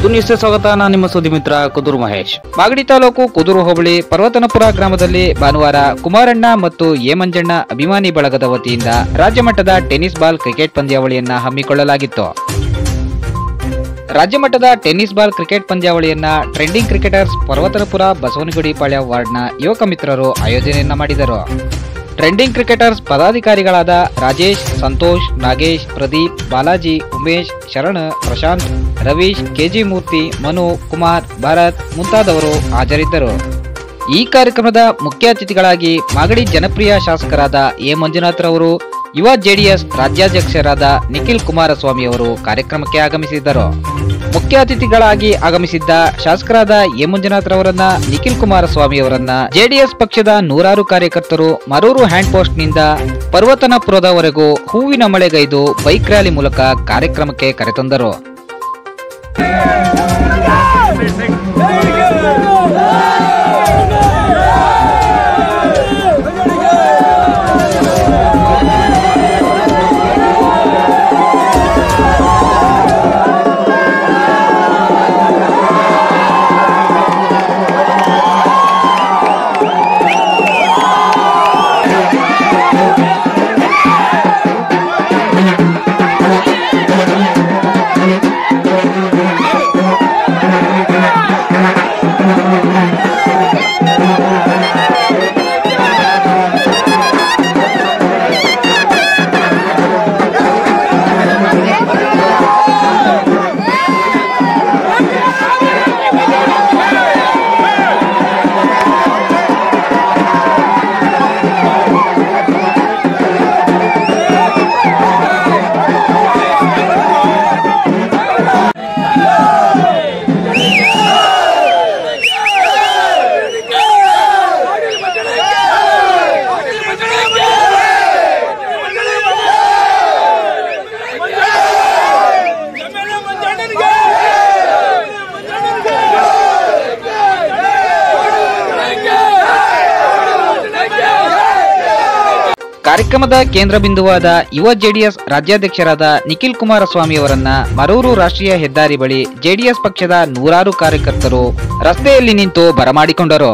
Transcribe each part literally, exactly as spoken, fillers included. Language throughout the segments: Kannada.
ನ್ಯೂಸ್ಗೆ ಸ್ವಾಗತ. ನಾನು ನಿಮ್ಮ ಸುದ್ದಿ ಮಿತ್ರ ಕುದೂರು ಮಹೇಶ್. ಮಾಗಡಿ ತಾಲೂಕು ಕುದೂರು ಹೋಬಳಿ ಪರ್ವತನಪುರ ಗ್ರಾಮದಲ್ಲಿ ಭಾನುವಾರ ಕುಮಾರಣ್ಣ ಮತ್ತು ಎ ಮಂಜಣ್ಣ ಅಭಿಮಾನಿ ಬಳಗದ ವತಿಯಿಂದ ರಾಜ್ಯ ಮಟ್ಟದ ಟೆನ್ನಿಸ್ ಬಾಲ್ ಕ್ರಿಕೆಟ್ ಪಂದ್ಯಾವಳಿಯನ್ನ ಹಮ್ಮಿಕೊಳ್ಳಲಾಗಿತ್ತು. ರಾಜ್ಯ ಮಟ್ಟದ ಟೆನ್ನಿಸ್ ಬಾಲ್ ಕ್ರಿಕೆಟ್ ಪಂದ್ಯಾವಳಿಯನ್ನ ಟ್ರೆಂಡಿಂಗ್ ಕ್ರಿಕೆಟರ್ಸ್ ಪರ್ವತನಪುರ ಬಸವನಗುಡಿ ಪಾಳ್ಯ ವಾರ್ಡ್ನ ಯುವಕ ಮಿತ್ರರು ಆಯೋಜನೆಯನ್ನ ಮಾಡಿದರು. ಟ್ರೆಂಡಿಂಗ್ ಕ್ರಿಕೆಟರ್ಸ್ ಪದಾಧಿಕಾರಿಗಳಾದ ರಾಜೇಶ್, ಸಂತೋಷ್, ನಾಗೇಶ್, ಪ್ರದೀಪ್, ಬಾಲಾಜಿ, ಉಮೇಶ್, ಶರಣ್, ಪ್ರಶಾಂತ್, ರವೀಶ್, ಕೆಜಿ ಮೂರ್ತಿ, ಮನು, ಕುಮಾರ್, ಭಾರತ್ ಮುಂತಾದವರು ಹಾಜರಿದ್ದರು. ಈ ಕಾರ್ಯಕ್ರಮದ ಮುಖ್ಯ ಅತಿಥಿಗಳಾಗಿ ಮಾಗಡಿ ಜನಪ್ರಿಯ ಶಾಸಕರಾದ ಎ ಮಂಜುನಾಥ್ ರವರು, ಯುವ ಜೆಡಿಎಸ್ ರಾಜ್ಯಾಧ್ಯಕ್ಷರಾದ ನಿಖಿಲ್ ಕುಮಾರಸ್ವಾಮಿ ಅವರು ಕಾರ್ಯಕ್ರಮಕ್ಕೆ ಆಗಮಿಸಿದ್ದರು. ಮುಖ್ಯ ಅತಿಥಿಗಳಾಗಿ ಆಗಮಿಸಿದ್ದ ಶಾಸಕರಾದ ಎ ಮಂಜುನಾಥ್ ರವರನ್ನ, ನಿಖಿಲ್ ಕುಮಾರಸ್ವಾಮಿ ಅವರನ್ನ ಜೆಡಿಎಸ್ ಪಕ್ಷದ ನೂರಾರು ಕಾರ್ಯಕರ್ತರು ಮರೂರು ಹ್ಯಾಂಡ್ ಪೋಸ್ಟ್ ನಿಂದ ಪರ್ವತನಪುರದವರೆಗೂ ಹೂವಿನ ಮಳೆಗೈದು ಬೈಕ್ ರ್ಯಾಲಿ ಮೂಲಕ ಕಾರ್ಯಕ್ರಮಕ್ಕೆ ಕರೆತಂದರು. ಕಾರ್ಯಕ್ರಮದ ಕೇಂದ್ರ ಬಿಂದುವಾದ ಯುವ ಜೆಡಿಎಸ್ ರಾಜ್ಯಾಧ್ಯಕ್ಷರಾದ ನಿಖಿಲ್ ಕುಮಾರಸ್ವಾಮಿ ಅವರನ್ನ ಮರೂರು ರಾಷ್ಟ್ರೀಯ ಹೆದ್ದಾರಿ ಬಳಿ ಜೆಡಿಎಸ್ ಪಕ್ಷದ ನೂರಾರು ಕಾರ್ಯಕರ್ತರು ರಸ್ತೆಯಲ್ಲಿ ನಿಂತು ಬರಮಾಡಿಕೊಂಡರು.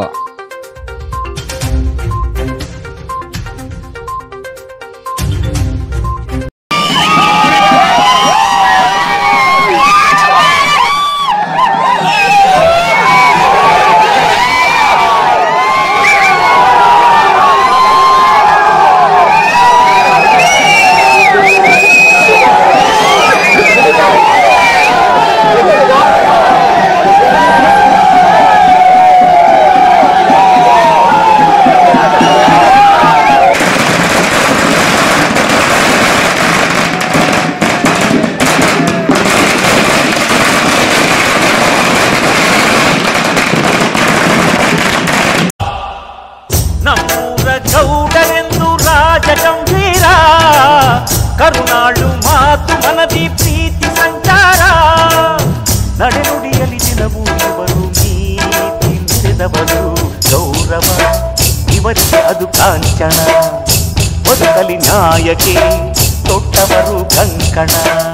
ಗೌಡರೆಂದು ರಾಜಗಂಭೀರ ಕರುನಾಳು ಮಾತು ಮನದಿ ಪ್ರೀತಿ ಸಂಚಾರ ನಡೆನುಡಿಯಲಿ ದಿನವೂ ಇವರು ನೀತಿ ಮೆರೆದವರು ಗೌರವ ಇವರಿಗೆ ಅದು ಕಾಂಚನ ಬದುಕಲಿ ನ್ಯಾಯಕ್ಕೆ ತೊಟ್ಟವರು ಕಂಕಣ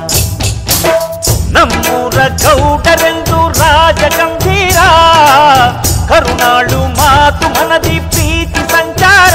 ನಮ್ಮೂರ ಗೌಡರೆಂದು ರಾಜಗಂಭೀರ ಕರುನಾಳು ಮಾತು ಮನದಿ ಪ್ರೀತಿ ಸಂಚಾರ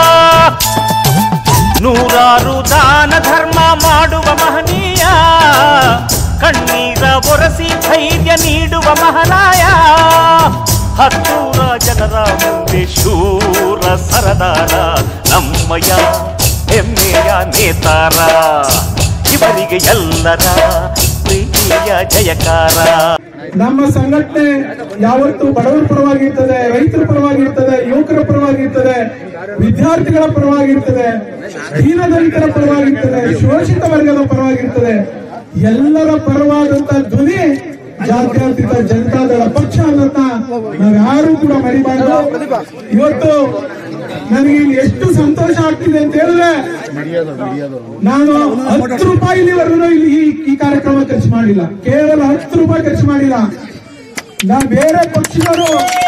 ನೂರಾರು ದಾನ ಧರ್ಮ ಮಾಡುವ ಮಹನೀಯ ಕಣ್ಣೀರ ಒರೆಸಿ ಧೈರ್ಯ ನೀಡುವ ಮಹಾರಾಯ ಹತ್ತೂರ ಜನರ ಮುಂದೆ ಶೂರ ಸರದಾರ ನಮ್ಮಯ ಹೆಮ್ಮೆಯ ನೇತಾರ ಇವರಿಗೆ ಎಲ್ಲರ ಪ್ರೀತಿಯ ಜಯಕಾರ. ನಮ್ಮ ಸಂಘಟನೆ ಯಾವತ್ತೂ ಬಡವರ ಪರವಾಗಿರ್ತದೆ, ರೈತರ ಪರವಾಗಿರ್ತದೆ, ಯುವಕರ ಪರವಾಗಿರ್ತದೆ, ವಿದ್ಯಾರ್ಥಿಗಳ ಪರವಾಗಿರ್ತದೆ, ದೀನದಲಿತರ ಪರವಾಗಿರ್ತದೆ, ಶೋಷಿತ ವರ್ಗದ ಪರವಾಗಿರ್ತದೆ. ಎಲ್ಲರ ಪರವಾದಂತ ಧ್ವನಿ ಜಾತ್ಯತೀತ ಜನತಾದಳ ಪಕ್ಷ ಅನ್ನೋದನ್ನ ನಾವ್ಯಾರು ಕೂಡ ಮರಿಬಾರ್ದು. ಇವತ್ತು ನನಗೆ ಇಲ್ಲಿ ಎಷ್ಟು ಸಂತೋಷ ಆಗ್ತಿದೆ ಅಂತ ಹೇಳಿದ್ರೆ, ನಾನು ಹತ್ತು ರೂಪಾಯಿ ಇಲ್ಲಿವರೆಗೂ ಇಲ್ಲಿ ಈ ಕಾರ್ಯಕ್ರಮ ಖರ್ಚು ಮಾಡಿಲ್ಲ, ಕೇವಲ ಹತ್ತು ರೂಪಾಯಿ ಖರ್ಚು ಮಾಡಿಲ್ಲ. ನಾನು ಬೇರೆ ಪಕ್ಷದವರು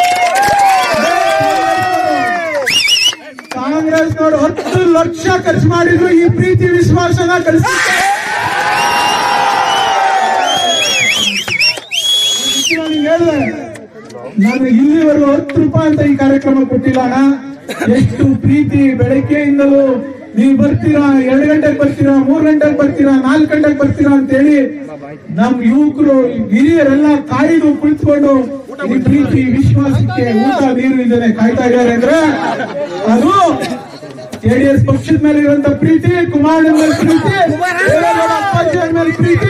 ಕಾಂಗ್ರೆಸ್ನವರು ಹತ್ತು ಲಕ್ಷ ಖರ್ಚು ಮಾಡಿದ್ರು ಈ ಪ್ರೀತಿ ವಿಶ್ವಾಸನ ಕಳಿಸ್ತಾರೆ. ನಾನು ಇಲ್ಲಿವರೆಗೂ ಹತ್ತು ರೂಪಾಯಿ ಅಂತ ಈ ಕಾರ್ಯಕ್ರಮ ಕೊಟ್ಟಿಲ್ಲ ಅಣ್ಣ. ಎಷ್ಟು ಪ್ರೀತಿ, ಬೆಳಗ್ಗೆಯಿಂದಲೂ ನೀವು ಬರ್ತೀರಾ, ಎರಡು ಗಂಟೆಗೆ ಬರ್ತೀರಾ, ಮೂರ್ ಗಂಟೆಗೆ ಬರ್ತೀರಾ, ನಾಲ್ಕು ಗಂಟೆಗೆ ಬರ್ತೀರಾ ಅಂತ ಹೇಳಿ ನಮ್ ಯುವಕರು ಹಿರಿಯರೆಲ್ಲ ಕಾಯ್ದು ಕುಳಿತುಕೊಂಡು ಈ ಪ್ರೀತಿ ವಿಶ್ವಾಸಕ್ಕೆ ಊಟ ನೀರು ಇದ್ದೇನೆ ಕಾಯ್ತಾ ಇದ್ದಾರೆ ಅಂದ್ರೆ ಅದು ಜೆಡಿಎಸ್ ಪಕ್ಷದ ಮೇಲೆ ಇರುವಂತ ಪ್ರೀತಿ, ಕುಮಾರಣ್ಣ ಮೇಲೆ ಪ್ರೀತಿ, ಅಪ್ಪಾಜಿ ಮೇಲೆ ಪ್ರೀತಿ,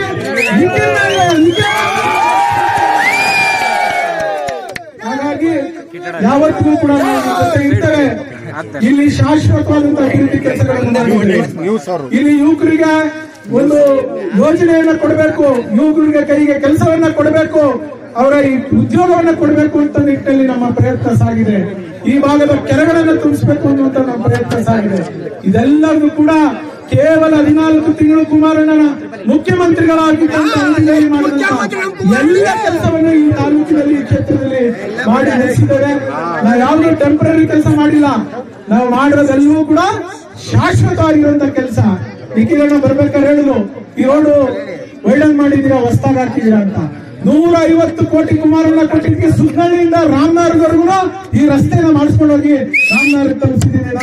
ಹಾಗಾಗಿ ಯಾವತ್ತಿಗೂ ಕೂಡ ಇರ್ತವೆ. ಇಲ್ಲಿ ಶಾಶ್ವತವಾದಂತಹ ಅಭಿವೃದ್ಧಿ ಕೆಲಸಗಳನ್ನು ಇಲ್ಲಿ ಯುವಕರಿಗೆ ಒಂದು ಯೋಜನೆಯನ್ನ ಕೊಡಬೇಕು, ಯುವಕರಿಗೆ ಕೈಗೆ ಕೆಲಸವನ್ನ ಕೊಡಬೇಕು, ಅವರ ಈ ಉದ್ಯೋಗವನ್ನ ಕೊಡಬೇಕು ಅಂತ ನಿಟ್ಟಿನಲ್ಲಿ ನಮ್ಮ ಪ್ರಯತ್ನ ಸಾಗಿದೆ. ಈ ಭಾಗದ ಕೆರೆಗಳನ್ನು ತುಂಬಿಸಬೇಕು ಅನ್ನುವಂತ ನಮ್ಮ ಪ್ರಯತ್ನ ಸಾಗಿದೆ. ಇದೆಲ್ಲವೂ ಕೂಡ ಕೇವಲ ಹದಿನಾಲ್ಕು ತಿಂಗಳು ಕುಮಾರಣ್ಣನ ಮುಖ್ಯಮಂತ್ರಿಗಳಾಗಿದ್ದಂತ ಎಲ್ಲ ಕೆಲಸವನ್ನು ಈ ತಾಲೂಕಿನಲ್ಲಿ, ಈ ಕ್ಷೇತ್ರದಲ್ಲಿ ಮಾಡಿ ನಡೆಸಿದ್ದೇವೆ. ನಾವು ಯಾವುದೇ ಟೆಂಪರರಿ ಕೆಲಸ ಮಾಡಿಲ್ಲ, ನಾವು ಮಾಡಿರೋದೆಲ್ಲವೂ ಕೂಡ ಶಾಶ್ವತವಾಗಿರುವಂತ ಕೆಲಸ. ನಿಖಿಲಣ್ಣ ಬರ್ಬೇಕಾದ್ರೆ ಹೇಳಿದ್ರು, ಈ ರೋಡು ವೈಡನ್ ಮಾಡಿದೀರಾ, ಹೊಸದಾಗಿ ಹಾಕಿದೀರಾ ಅಂತ. ನೂರ ಐವತ್ತು ಕೋಟಿ ಕುಮಾರಣ್ಣ ಕೊಟ್ಟಿದ್ದಕ್ಕೆ ಸುಗ್ನಳ್ಳಿಯಿಂದ ರಾಮನಗರವರೆಗೂ ಈ ರಸ್ತೆನ ಮಾಡಿಸ್ಕೊಂಡು ಹೋಗಿ ರಾಮನಗರ ತಲುಪಿಸಿದ್ದೀನಿ.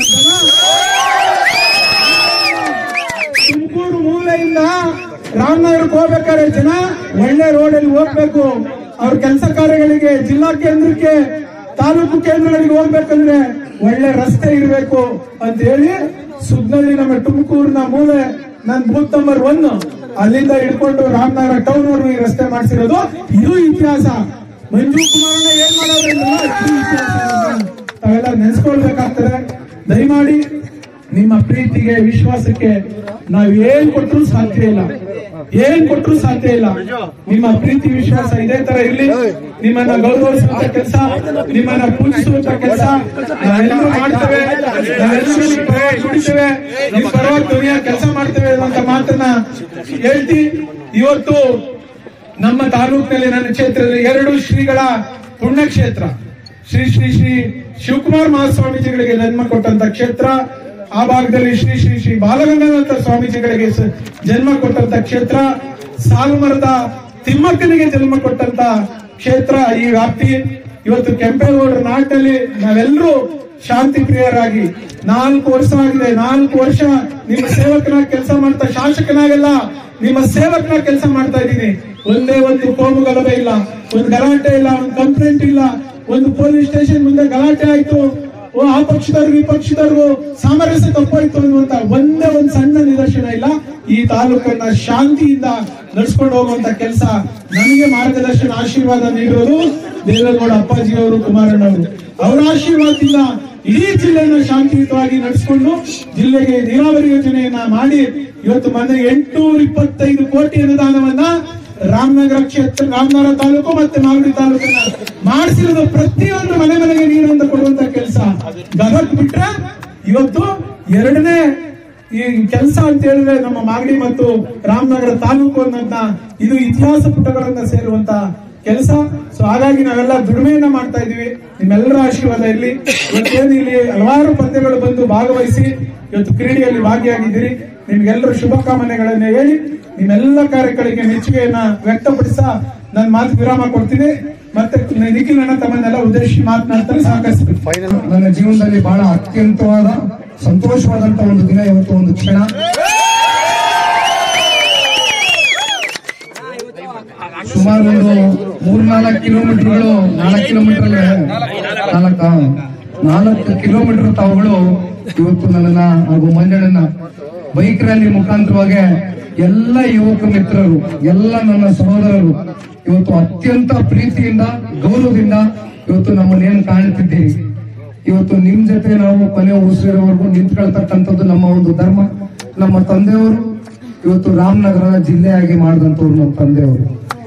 ತುಮಕೂರು ಮೂಲೆಯಿಂದ ರಾಮನಗರಕ್ಕೆ ಹೋಗ್ಬೇಕಾದ್ರೆ ಜನ ಒಳ್ಳೆ ರೋಡಲ್ಲಿ ಹೋಗ್ಬೇಕು, ಅವ್ರ ಕೆಲಸ ಕಾರ್ಯಗಳಿಗೆ ಜಿಲ್ಲಾ ಕೇಂದ್ರಕ್ಕೆ, ತಾಲೂಕು ಕೇಂದ್ರಗಳಿಗೆ ಹೋಗ್ಬೇಕಂದ್ರೆ ಒಳ್ಳೆ ರಸ್ತೆ ಇರಬೇಕು ಅಂತ ಹೇಳಿ ಸುಗ್ನಳ್ಳಿ ನಮ್ಮ ತುಮಕೂರಿನ ಮೂಲೆ ನನ್ ಬೂತ್ ನಂಬರ್ ಒನ್ ಅಲ್ಲಿಂದ ಹಿಡ್ಕೊಂಡು ರಾಮನಗರ ಟೌನ್ ವರೆಗೂ ಈ ರಸ್ತೆ ಮಾಡಿಸಿರೋದು. ಇದು ಇತಿಹಾಸ. ಮಂಜು ಕುಮಾರಣ್ಣ ಏನ್ ಮಾಡೋದ್ರಿಂದ ತಾವೆಲ್ಲ ನೆನೆಸ್ಕೊಳ್ಬೇಕಾಗ್ತದೆ. ದಯಮಾಡಿ ನಿಮ್ಮ ಪ್ರೀತಿಗೆ, ವಿಶ್ವಾಸಕ್ಕೆ ನಾವ್ ಏನ್ ಕೊಟ್ಟರು ಸಾಧ್ಯ ಇಲ್ಲ, ಏನ್ ಕೊಟ್ಟರು ಸಾಧ್ಯ ಇಲ್ಲ. ನಿಮ್ಮ ಪ್ರೀತಿ ವಿಶ್ವಾಸ ಇದೇ ತರ ಇರ್ಲಿ. ನಿಮ್ಮನ್ನ ಗೌರವಿಸುವಂತ ಕೆಲಸ, ನಿಮ್ಮನ್ನ ಪೂಜಿಸುವಂತ ಕೆಲಸ ನಾವೆಲ್ಲರೂ ಮಾಡ್ತೇವೆ, ನಾವೆಲ್ಲರೂ ದುಡಿತೇವೆ, ನಿಮ್ ಪರವಾಗಿ ಧ್ವನಿಯ ಕೆಲಸ ಮಾಡ್ತೇವೆ ಅನ್ನುವಂತ ಮಾತನ್ನ ಹೇಳ್ತಿ. ಇವತ್ತು ನಮ್ಮ ತಾಲೂಕಿನಲ್ಲಿ, ನನ್ನ ಕ್ಷೇತ್ರದಲ್ಲಿ ಎರಡು ಶ್ರೀಗಳ ಪುಣ್ಯಕ್ಷೇತ್ರ, ಶ್ರೀ ಶ್ರೀ ಶ್ರೀ ಶಿವಕುಮಾರ್ ಮಹಾಸ್ವಾಮೀಜಿಗಳಿಗೆ ಜನ್ಮ ಕೊಟ್ಟಂತ ಕ್ಷೇತ್ರ, ಆ ಭಾಗದಲ್ಲಿ ಶ್ರೀ ಶ್ರೀ ಶ್ರೀ ಬಾಲಗಂಗಾಧರ ಸ್ವಾಮೀಜಿಗಳಿಗೆ ಜನ್ಮ ಕೊಟ್ಟಂತ ಕ್ಷೇತ್ರ, ಸಾಲುಮರದ ತಿಮ್ಮಕ್ಕನಿಗೆ ಜನ್ಮ ಕೊಟ್ಟಂತ ಕ್ಷೇತ್ರ ಈ ವ್ಯಾಪ್ತಿ. ಇವತ್ತು ಕೆಂಪೇಗೌಡರ ನಾಟಿನಲ್ಲಿ ನಾವೆಲ್ಲರೂ ಶಾಂತಿ ಪ್ರಿಯರಾಗಿ ನಾಲ್ಕು ವರ್ಷ ಆಗಿದೆ. ನಾಲ್ಕು ವರ್ಷ ನಿಮ್ಮ ಸೇವಕನಾಗಿ ಕೆಲಸ ಮಾಡ್ತಾ, ಶಾಸಕನಾಗೆಲ್ಲ ನಿಮ್ಮ ಸೇವಕನಾಗಿ ಕೆಲಸ ಮಾಡ್ತಾ ಇದ್ದೀನಿ. ಒಂದೇ ಒಂದು ಕೋಮು ಗಲಭೆ ಇಲ್ಲ, ಒಂದು ಗಲಾಟೆ ಇಲ್ಲ, ಒಂದು ಕಂಪ್ಲೇಂಟ್ ಇಲ್ಲ, ಒಂದು ಪೊಲೀಸ್ ಸ್ಟೇಷನ್ ಮುಂದೆ ಗಲಾಟೆ ಆಯ್ತು, ಆ ಪಕ್ಷದವ್ರು ಈ ಪಕ್ಷದವ್ರು ಸಾಮರಸ್ಯ ತಪ್ಪಾಯ್ತು ಅನ್ನುವಂತ ಒಂದೇ ಒಂದು ಸಣ್ಣ ನಿದರ್ಶನ ಇಲ್ಲ. ಈ ತಾಲೂಕನ್ನ ಶಾಂತಿಯಿಂದ ನಡೆಸ್ಕೊಂಡು ಹೋಗುವಂತ ಕೆಲಸ, ನನಗೆ ಮಾರ್ಗದರ್ಶನ ಆಶೀರ್ವಾದ ನೀಡಿರೋದು ದೇವೇಗೌಡ ಅಪ್ಪಾಜಿ ಅವರು, ಕುಮಾರಣ್ಣ ಅವರು. ಅವರ ಆಶೀರ್ವಾದದಿಂದ ಇಡೀ ಜಿಲ್ಲೆಯನ್ನು ಶಾಂತಿಯುತವಾಗಿ ನಡೆಸಿಕೊಂಡು ಜಿಲ್ಲೆಗೆ ನೀರಾವರಿ ಯೋಜನೆಯನ್ನ ಮಾಡಿ ಇವತ್ತು ಮೊನ್ನೆ ಎಂಟುನೂರ ಇಪ್ಪತ್ತೈದು ಕೋಟಿ ಅನುದಾನವನ್ನ ರಾಮನಗರ ಕ್ಷೇತ್ರ, ರಾಮನಗರ ತಾಲೂಕು ಮತ್ತೆ ಮಾಗಡಿ ತಾಲೂಕನ್ನ ಮಾಡಿಸಿರೋದು. ಪ್ರತಿಯೊಂದು ಮನೆ ಮನೆಗೆ ನೀರನ್ನು ಕೊಡುವಂತ ಕೆಲಸ. ಗದಗ್ ಬಿಟ್ರೆ ಇವತ್ತು ಎರಡನೇ ಈ ಕೆಲಸ ಅಂತ ಹೇಳಿದ್ರೆ ನಮ್ಮ ಮಾಗಡಿ ಮತ್ತು ರಾಮನಗರ ತಾಲೂಕು ಅನ್ನೋದನ್ನ, ಇದು ಇತಿಹಾಸ ಪುಟಗಳನ್ನ ಸೇರುವಂತ ಕೆಲಸ. ಸೊ ಹಾಗಾಗಿ ನಾವೆಲ್ಲ ದುಡಿಮೆಯನ್ನ ಮಾಡ್ತಾ ಇದೀವಿ. ನಿಮ್ಮೆಲ್ಲರ ಆಶೀರ್ವಾದ ಇರಲಿ. ಇವತ್ತೇನು ಇಲ್ಲಿ ಹಲವಾರು ಪಂದ್ಯಗಳು ಬಂದು ಭಾಗವಹಿಸಿ ಇವತ್ತು ಕ್ರೀಡೆಯಲ್ಲಿ ಭಾಗಿಯಾಗಿದ್ದೀರಿ. ನಿಮ್ಗೆಲ್ಲರೂ ಶುಭಕಾಮನೆಗಳನ್ನ ಹೇಳಿ ನಿಮ್ಮೆಲ್ಲ ಕಾರ್ಯಗಳಿಗೆ ಮೆಚ್ಚುಗೆಯನ್ನ ವ್ಯಕ್ತಪಡಿಸ ನನ್ನ ಮಾತು ವಿರಾಮ ಕೊಡ್ತೀನಿ. ಮತ್ತೆ ನಿಖಿಲ್ ಅಣ್ಣ ತಮ್ಮನ್ನೆಲ್ಲ ಉದ್ದೇಶಿಸಿ ಮಾತನಾಡ್ತಾರೆ, ಸಾಕಷ್ಟು. ನನ್ನ ಜೀವನದಲ್ಲಿ ಬಹಳ ಅತ್ಯಂತವಾದ ಸಂತೋಷವಾದಂತ ಒಂದು ದಿನ ಇವತ್ತು, ಒಂದು ಕ್ಷಣ. ಸುಮಾರು ಒಂದು ಮೂರ್ನಾಲ್ಕು ಕಿಲೋಮೀಟರ್ಗಳು, ನಾಲ್ಕು ಕಿಲೋಮೀಟರ್ ನಾಲ್ಕ ನಾಲ್ಕು ಕಿಲೋಮೀಟರ್ ತಾವುಗಳು ಇವತ್ತು ನನ್ನನ್ನ ಹಾಗೂ ಮಂಜಣ್ಣನ ಬೈಕ್ ರ್ಯಾಲಿ ಮುಖಾಂತರವಾಗಿ ಎಲ್ಲ ಯುವಕ ಮಿತ್ರರು, ಎಲ್ಲ ನನ್ನ ಸಹೋದರರು ಇವತ್ತು ಅತ್ಯಂತ ಪ್ರೀತಿಯಿಂದ, ಗೌರವದಿಂದ ಇವತ್ತು ನಮ್ಮನ್ನೇನು ಕಾಣುತ್ತಿದ್ದೀರಿ. ಇವತ್ತು ನಿಮ್ ಜೊತೆ ನಾವು ಕೊನೆ ಉಸಿರೋವರೆಗೂ ನಿಂತ್ಕೊಳ್ತಕ್ಕಂಥದ್ದು ನಮ್ಮ ಒಂದು ಧರ್ಮ. ನಮ್ಮ ತಂದೆಯವರು ಇವತ್ತು ರಾಮನಗರ ಜಿಲ್ಲೆಯಾಗಿ ಮಾಡಿದಂಥವ್ರು ನಮ್ಮ ತಂದೆಯವರು.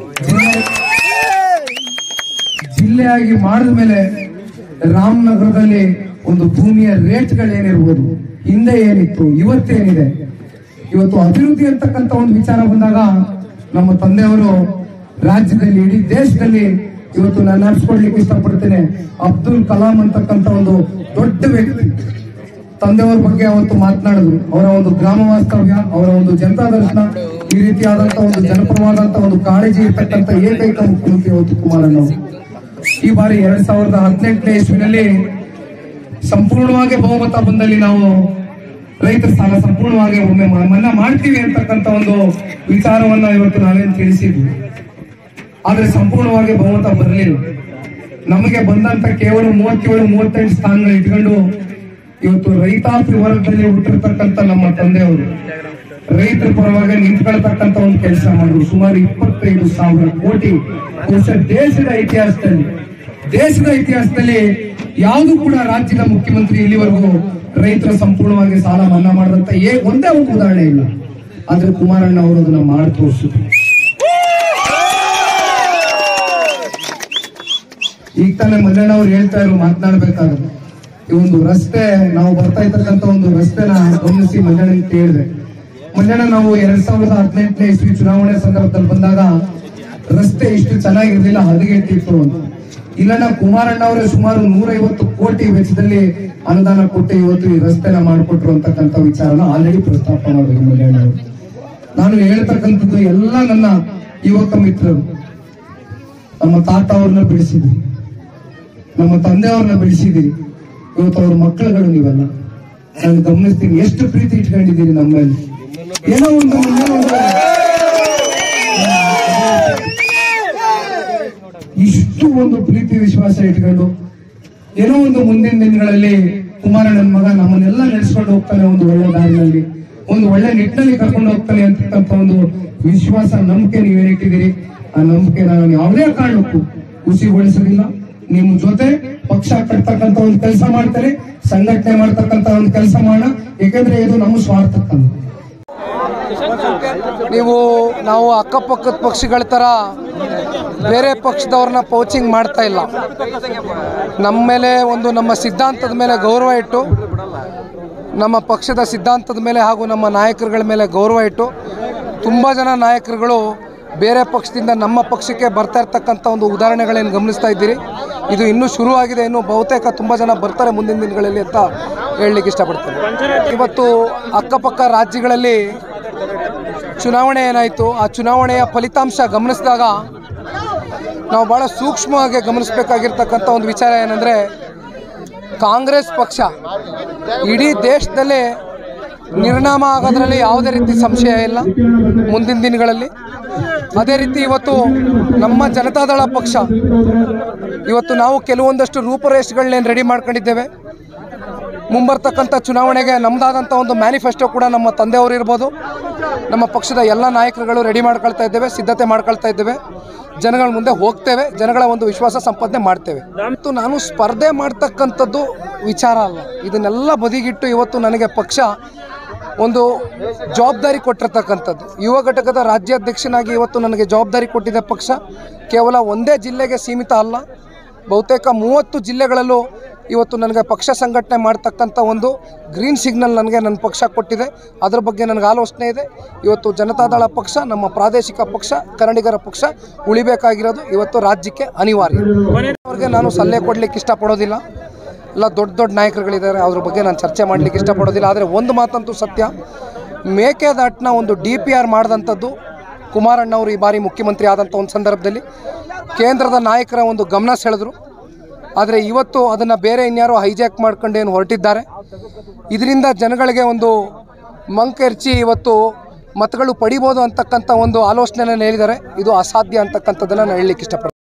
ಜಿಲ್ಲೆಯಾಗಿ ಮಾಡಿದ ಮೇಲೆ ರಾಮನಗರದಲ್ಲಿ ಒಂದು ಭೂಮಿಯ ರೇಟ್ಗಳೇನಿರ್ಬೋದು, ಹಿಂದೆ ಏನಿತ್ತು, ಇವತ್ತೇನಿದೆ, ಇವತ್ತು ಅಭಿವೃದ್ಧಿ ಅಂತಕ್ಕಂಥ ಒಂದು ವಿಚಾರ ಬಂದಾಗ ನಮ್ಮ ತಂದೆಯವರು ರಾಜ್ಯದಲ್ಲಿ, ಇಡೀ ದೇಶದಲ್ಲಿ ಇವತ್ತು ನಾನು ನೆನಪಿಸ್ಕೊಡ್ಲಿಕ್ಕೆ ಇಷ್ಟಪಡ್ತೇನೆ. ಅಬ್ದುಲ್ ಕಲಾಂ ಅಂತಕ್ಕಂಥ ಒಂದು ದೊಡ್ಡ ವ್ಯಕ್ತಿ ತಂದೆಯವರ ಬಗ್ಗೆ ಅವತ್ತು ಮಾತನಾಡಿದ್ರು. ಅವರ ಒಂದು ಗ್ರಾಮ ವಾಸ್ತವ್ಯ, ಅವರ ಒಂದು ಜನತಾ ದರ್ಶನ, ಈ ರೀತಿಯಾದಂತಹ ಒಂದು ಜನಪರವಾದಂತಹ ಒಂದು ಕಾಳಜಿ ಇರ್ತಕ್ಕಂಥ ಏಕೈಕ ಮುಖ್ಯಮಂತ್ರಿ ಇವತ್ತು ಕುಮಾರಣ್ಣ. ಈ ಬಾರಿ ಎರಡ್ ಸಾವಿರದ ಹದಿನೆಂಟನೇ ಇಸ್ವಿನಲ್ಲಿ ಸಂಪೂರ್ಣವಾಗಿ ಬಹುಮತ ಬಂದಲ್ಲಿ ನಾವು ರೈತರ ಸಾಲ ಸಂಪೂರ್ಣವಾಗಿ ಒಮ್ಮೆ ಮನ್ನಾ ಮಾಡ್ತೀವಿ ಅಂತಕ್ಕಂಥ ಒಂದು ವಿಚಾರವನ್ನ ಇವತ್ತು ನಾವೇನು ತಿಳಿಸಿದ್ವಿ. ಆದ್ರೆ ಸಂಪೂರ್ಣವಾಗಿ ಬಹುಮತ ಬರಲಿಲ್ಲ. ನಮಗೆ ಬಂದಂತ ಕೇವಲ ಮೂವತ್ತೇಳು ಮೂವತ್ತೆಂಟು ಸ್ಥಾನಗಳು ಇಟ್ಕೊಂಡು ಇವತ್ತು ರೈತಾಪಿ ವರ್ಗದಲ್ಲಿ ಹುಟ್ಟಿರ್ತಕ್ಕಂಥ ನಮ್ಮ ತಂದೆಯವರು ರೈತರ ಪರವಾಗಿ ನಿಂತ್ಕೊಳ್ತಕ್ಕಂಥ ಒಂದು ಕೆಲಸ ಮಾಡಿದ್ರು. ಸುಮಾರು ಇಪ್ಪತ್ತೈದು ಸಾವಿರ ಕೋಟಿ ಬಹುಶಃ ದೇಶದ ಇತಿಹಾಸದಲ್ಲಿ ದೇಶದ ಇತಿಹಾಸದಲ್ಲಿ ಯಾವುದು ಕೂಡ ರಾಜ್ಯದ ಮುಖ್ಯಮಂತ್ರಿ ಇಲ್ಲಿವರೆಗೂ ರೈತರ ಸಂಪೂರ್ಣವಾಗಿ ಸಾಲ ಮನ್ನಾ ಮಾಡಿದಂತ ಏ ಒಂದೇ ಒಂದು ಉದಾಹರಣೆ ಇಲ್ಲ. ಆದ್ರೆ ಕುಮಾರಣ್ಣ ಅವರು ಅದನ್ನ ಮಾಡಿ ತೋರಿಸಿದ್ರು. ಈಗ ತಾನೇ ಮಂಜಣ್ಣ ಅವ್ರು ಹೇಳ್ತಾ ಇದ್ರು ಮಾತನಾಡ್ಬೇಕಾದ್ರೆ ಈ ಒಂದು ರಸ್ತೆ ನಾವು ಬರ್ತಾ ಇರ್ತಕ್ಕಂಥ ಒಂದು ರಸ್ತೆನ ಗಮನಿಸಿ ಮಂಜಣ್ಣ ಕೇಳಿದೆ. ಮಂಜಣ್ಣ, ನಾವು ಎರಡ್ ಸಾವಿರದ ಹದಿನೆಂಟನೇ ಇಸ್ವಿ ಚುನಾವಣೆ ಸಂದರ್ಭದಲ್ಲಿ ಬಂದಾಗ ರಸ್ತೆ ಇಷ್ಟು ಚೆನ್ನಾಗಿರ್ಲಿಲ್ಲ, ಹದಗೆಟ್ಟಿತ್ತು ಅಂತ. ಇಲ್ಲಣ್ಣ, ಕುಮಾರಣ್ಣ ಅವರೇ ಸುಮಾರು ನೂರೈವತ್ತು ಕೋಟಿ ವೆಚ್ಚದಲ್ಲಿ ಅನುದಾನ ಕೊಟ್ಟು ಇವತ್ತು ಈ ರಸ್ತೆನ ಮಾಡಿಕೊಟ್ರು ಅಂತಕ್ಕಂಥ ವಿಚಾರನ ಆಲ್ರೆಡಿ ಪ್ರಸ್ತಾಪ ಮಾಡಿದ್ರು ಮಂಜಣ್ಣ ಅವರು. ನಾನು ಹೇಳ್ತಕ್ಕಂಥದ್ದು ಎಲ್ಲ ನನ್ನ ಯುವಕ ಮಿತ್ರರು, ನಮ್ಮ ತಾತ ಅವ್ರನ್ನ ಬೆಳೆಸಿದ್ವಿ, ನಮ್ಮ ತಂದೆಯವ್ರನ್ನ ಬೆಳೆಸಿದ್ವಿ, ಇವತ್ತು ಅವ್ರ ಮಕ್ಕಳುಗಳು ನೀವೆಲ್ಲ. ನಾನು ಗಮನಿಸ್ತೀನಿ ಎಷ್ಟು ಪ್ರೀತಿ ಇಟ್ಕೊಂಡಿದ್ದೀರಿ ನಮ್ಮ ಮೇಲೆ. ಏನೋ ಒಂದು ಇಷ್ಟು ಒಂದು ಪ್ರೀತಿ ವಿಶ್ವಾಸ ಇಟ್ಕೊಂಡು ಏನೋ ಒಂದು ಮುಂದಿನ ದಿನಗಳಲ್ಲಿ ಕುಮಾರಣ್ಣನ ಮಗ ನಮ್ಮನ್ನೆಲ್ಲ ನಡೆಸ್ಕೊಂಡು ಹೋಗ್ತಾನೆ, ಒಂದು ಒಳ್ಳೆ ದಾರಿನಲ್ಲಿ, ಒಂದು ಒಳ್ಳೆ ನಿಟ್ಟಿನಲ್ಲಿ ಕರ್ಕೊಂಡು ಹೋಗ್ತಾನೆ ಅಂತಕ್ಕಂಥ ಒಂದು ವಿಶ್ವಾಸ, ನಂಬಿಕೆ ನೀವೇನಿಟ್ಟಿದ್ದೀರಿ. ಆ ನಂಬಿಕೆ ನಾನು ಯಾವುದೇ ಕಾರಣಕ್ಕೂ ಹುಸಿಗೊಳಿಸೋದಿಲ್ಲ. ನಿಮ್ಮ ಜೊತೆ ಪಕ್ಷ ಕಟ್ತಕ್ಕಂಥ ಒಂದು ಕೆಲಸ ಮಾಡ್ತಾರೆ, ಸಂಘಟನೆ ಮಾಡ್ತಕ್ಕಂಥ ಒಂದು ಕೆಲಸ ಮಾಡೋಣ. ಯಾಕಂದ್ರೆ ಇದು ನಮ್ಮ ಸ್ವಾರ್ಥಕ್ಕಲ್ಲ. ನೀವು ನಾವು ಅಕ್ಕಪಕ್ಕದ ಪಕ್ಷಗಳ ಥರ ಬೇರೆ ಪಕ್ಷದವ್ರನ್ನ ಪೌಚಿಂಗ್ ಮಾಡ್ತಾ ಇಲ್ಲ. ನಮ್ಮ ಮೇಲೆ ಒಂದು ನಮ್ಮ ಸಿದ್ಧಾಂತದ ಮೇಲೆ ಗೌರವ ಇಟ್ಟು, ನಮ್ಮ ಪಕ್ಷದ ಸಿದ್ಧಾಂತದ ಮೇಲೆ ಹಾಗೂ ನಮ್ಮ ನಾಯಕರುಗಳ ಮೇಲೆ ಗೌರವ ಇಟ್ಟು ತುಂಬ ಜನ ನಾಯಕರುಗಳು ಬೇರೆ ಪಕ್ಷದಿಂದ ನಮ್ಮ ಪಕ್ಷಕ್ಕೆ ಬರ್ತಾ ಇರ್ತಕ್ಕಂಥ ಒಂದು ಉದಾಹರಣೆಗಳೇನು ಗಮನಿಸ್ತಾ ಇದ್ದೀರಿ. ಇದು ಇನ್ನೂ ಶುರುವಾಗಿದೆ, ಇನ್ನು ಬಹುತೇಕ ತುಂಬ ಜನ ಬರ್ತಾರೆ ಮುಂದಿನ ದಿನಗಳಲ್ಲಿ ಅಂತ ಹೇಳಲಿಕ್ಕೆ ಇಷ್ಟಪಡ್ತೇನೆ. ಇವತ್ತು ಅಕ್ಕಪಕ್ಕ ರಾಜ್ಯಗಳಲ್ಲಿ ಚುನಾವಣೆ ಏನಾಯಿತು, ಆ ಚುನಾವಣೆಯ ಫಲಿತಾಂಶ ಗಮನಿಸಿದಾಗ ನಾವು ಭಾಳ ಸೂಕ್ಷ್ಮವಾಗಿ ಗಮನಿಸಬೇಕಾಗಿರ್ತಕ್ಕಂಥ ಒಂದು ವಿಚಾರ ಏನಂದರೆ, ಕಾಂಗ್ರೆಸ್ ಪಕ್ಷ ಇಡೀ ದೇಶದಲ್ಲೇ ನಿರ್ನಾಮ ಆಗೋದ್ರಲ್ಲಿ ಯಾವುದೇ ರೀತಿ ಸಂಶಯ ಇಲ್ಲ ಮುಂದಿನ ದಿನಗಳಲ್ಲಿ. ಅದೇ ರೀತಿ ಇವತ್ತು ನಮ್ಮ ಜನತಾದಳ ಪಕ್ಷ ಇವತ್ತು ನಾವು ಕೆಲವೊಂದಷ್ಟು ರೂಪುರೇಷೆಗಳನ್ನೇನು ರೆಡಿ ಮಾಡ್ಕೊಂಡಿದ್ದೇವೆ. ಮುಂಬರ್ತಕ್ಕಂಥ ಚುನಾವಣೆಗೆ ನಮ್ಮದಾದಂಥ ಒಂದು ಮ್ಯಾನಿಫೆಸ್ಟೋ ಕೂಡ ನಮ್ಮ ತಂದೆಯವರು ಇರ್ಬೋದು, ನಮ್ಮ ಪಕ್ಷದ ಎಲ್ಲ ನಾಯಕರುಗಳು ರೆಡಿ ಮಾಡ್ಕೊಳ್ತಾ ಇದ್ದೇವೆ, ಸಿದ್ಧತೆ ಮಾಡ್ಕೊಳ್ತಾ ಇದ್ದೇವೆ. ಜನಗಳ ಮುಂದೆ ಹೋಗ್ತೇವೆ, ಜನಗಳ ಒಂದು ವಿಶ್ವಾಸ ಸಂಪಾದನೆ ಮಾಡ್ತೇವೆ. ಮತ್ತು ನಾನು ಸ್ಪರ್ಧೆ ಮಾಡ್ತಕ್ಕಂಥದ್ದು ವಿಚಾರ ಅಲ್ಲ. ಇದನ್ನೆಲ್ಲ ಬದಿಗಿಟ್ಟು ಇವತ್ತು ನನಗೆ ಪಕ್ಷ ಒಂದು ಜವಾಬ್ದಾರಿ ಕೊಟ್ಟಿರ್ತಕ್ಕಂಥದ್ದು. ಯುವ ಘಟಕದ ರಾಜ್ಯಾಧ್ಯಕ್ಷನಾಗಿ ಇವತ್ತು ನನಗೆ ಜವಾಬ್ದಾರಿ ಕೊಟ್ಟಿದೆ ಪಕ್ಷ. ಕೇವಲ ಒಂದೇ ಜಿಲ್ಲೆಗೆ ಸೀಮಿತ ಅಲ್ಲ, ಬಹುತೇಕ ಮೂವತ್ತು ಜಿಲ್ಲೆಗಳಲ್ಲೂ ಇವತ್ತು ನನಗೆ ಪಕ್ಷ ಸಂಘಟನೆ ಮಾಡ್ತಕ್ಕಂಥ ಒಂದು ಗ್ರೀನ್ ಸಿಗ್ನಲ್ ನನಗೆ ನನ್ನ ಪಕ್ಷ ಕೊಟ್ಟಿದೆ. ಅದರ ಬಗ್ಗೆ ನನಗೆ ಆಲೋಚನೆ ಇದೆ. ಇವತ್ತು ಜನತಾದಳ ಪಕ್ಷ ನಮ್ಮ ಪ್ರಾದೇಶಿಕ ಪಕ್ಷ, ಕನ್ನಡಿಗರ ಪಕ್ಷ ಉಳಿಬೇಕಾಗಿರೋದು ಇವತ್ತು ರಾಜ್ಯಕ್ಕೆ ಅನಿವಾರ್ಯ. ಅವ್ರಿಗೆ ನಾನು ಸಲಹೆ ಕೊಡಲಿಕ್ಕೆ ಇಷ್ಟಪಡೋದಿಲ್ಲ. ಎಲ್ಲ ದೊಡ್ಡ ದೊಡ್ಡ ನಾಯಕರುಗಳಿದ್ದಾರೆ, ಅದ್ರ ಬಗ್ಗೆ ನಾನು ಚರ್ಚೆ ಮಾಡಲಿಕ್ಕೆ ಇಷ್ಟಪಡೋದಿಲ್ಲ. ಆದರೆ ಒಂದು ಮಾತಂತೂ ಸತ್ಯ, ಮೇಕೆದಾಟನ್ನ ಒಂದು ಡಿ ಪಿ ಆರ್ ಮಾಡಿದಂಥದ್ದು ಕುಮಾರಣ್ಣವರು ಈ ಬಾರಿ ಮುಖ್ಯಮಂತ್ರಿ ಆದಂಥ ಒಂದು ಸಂದರ್ಭದಲ್ಲಿ ಕೇಂದ್ರದ ನಾಯಕರ ಒಂದು ಗಮನ ಸೆಳೆದರು. ಆದರೆ ಇವತ್ತು ಅದನ್ನು ಬೇರೆ ಇನ್ಯಾರೋ ಹೈಜಾಕ್ ಮಾಡ್ಕೊಂಡು ಏನು ಹೊರಟಿದ್ದಾರೆ. ಇದರಿಂದ ಜನಗಳಿಗೆ ಒಂದು ಮಂಕೆರ್ಚಿ ಇವತ್ತು ಮತಗಳು ಪಡಿಬೋದು ಅಂತಕ್ಕಂಥ ಒಂದು ಆಲೋಚನೆಯನ್ನು ಹೇಳಿದ್ದಾರೆ. ಇದು ಅಸಾಧ್ಯ ಅಂತಕ್ಕಂಥದ್ದನ್ನು ನಾನು ಹೇಳಲಿಕ್ಕೆ ಇಷ್ಟಪಡ್ತೀನಿ.